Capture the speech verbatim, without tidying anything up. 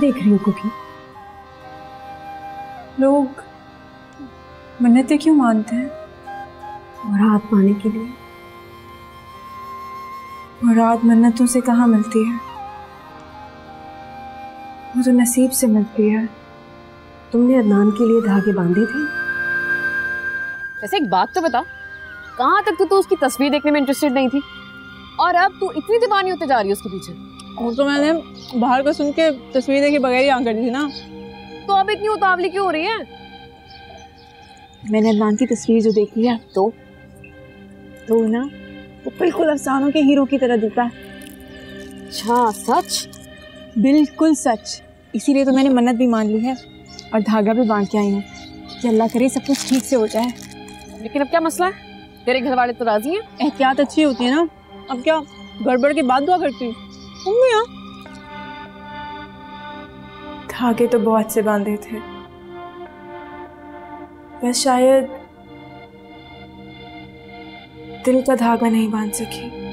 देख रही हो कुकी? लोग मन्नतें क्यों मानते हैं? मुराद पाने के लिए। मुराद मन्नतों से कहाँ मिलती है, वो तो नसीब से मिलती है। तुमने अदनान के लिए धागे बांधे थे? वैसे एक बात तो बता, कहाँ तक तू तो उसकी तस्वीर देखने में इंटरेस्टेड नहीं थी और अब तू इतनी दीवानी होते जा रही है उसके पीछे? और तो मैंने बाहर का सुन के तस्वीर देखे बगैर ही आंख कर दी थी ना। तो अब इतनी उतावली क्यों हो रही है? मैंने अदनान की तस्वीर जो देखी है तो तो ना वो बिल्कुल अफसानों के हीरो की तरह दिखता है। अच्छा सच? बिल्कुल सच। इसीलिए तो मैंने मन्नत भी मान ली है और धागा भी बांध के आई हूँ कि अल्लाह करे सब कुछ ठीक से हो जाए। लेकिन अब क्या मसला है? तेरे घर वाले तो राजी हैं? एहतियात अच्छी होती है ना। अब क्या गड़बड़ के बाद दुआ करती हूँ? धागे तो बहुत से बांधे थे, बस शायद दिल का धागा नहीं बांध सकी।